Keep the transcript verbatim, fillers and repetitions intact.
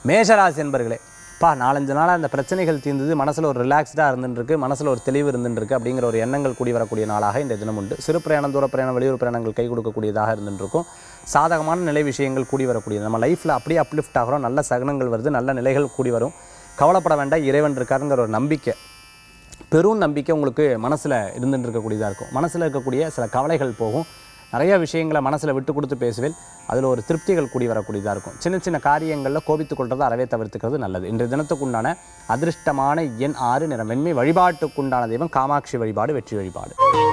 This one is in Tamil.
மேஷராசி என்பர்களே, பா நாலஞ்சு நாளாக அந்த பிரச்சனைகள் தீர்ந்தது, மனசில் ஒரு ரிலாக்ஸ்டாக இருந்துருக்கு, மனசில் ஒரு தெளிவு இருந்துருக்கு அப்படிங்கிற ஒரு எண்ணங்கள் கூடி வரக்கூடிய நாளாக இந்த தினம் உண்டு. சிறு பிரயாணம், தூர பிரயாணம், வெளியூர் பிரயாணங்கள் கை கொடுக்கக்கூடியதாக இருந்துருக்கும். சாதகமான நிலை விஷயங்கள் கூடி வரக்கூடியது. நம்ம லைஃப்பில் அப்படியே அப்லிஃப்ட் ஆகிறோம், நல்ல சகனங்கள் வருது, நல்ல நிலைகள் கூடி வரும். கவலைப்பட வேண்டாம், இறைவன் இருக்காருங்கிற ஒரு நம்பிக்கை, பெரும் நம்பிக்கை உங்களுக்கு மனசில் இருந்துட்டு இருக்கக்கூடியதாக இருக்கும். மனசில் இருக்கக்கூடிய சில கவலைகள் போகும். நிறைய விஷயங்களை மனசில் விட்டு கொடுத்து பேசுவேன், அதில் ஒரு திருப்திகள் கூடி வரக்கூடியதாக இருக்கும். சின்ன சின்ன காரியங்களில் கோபித்துக் கொள்றதை அறவே தவிர்த்துக்கிறது நல்லது. இன்றைய தினத்துக்குண்டான அதிர்ஷ்டமான எண் ஆறு, நிறம் வெண்மை. வழிபாட்டுக்குண்டான தெய்வம் காமாட்சி வழிபாடு, வெற்றி வழிபாடு.